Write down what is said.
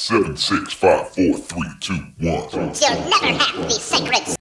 7, 6, 5, 4, 3, 2, 1. You'll never have the sacred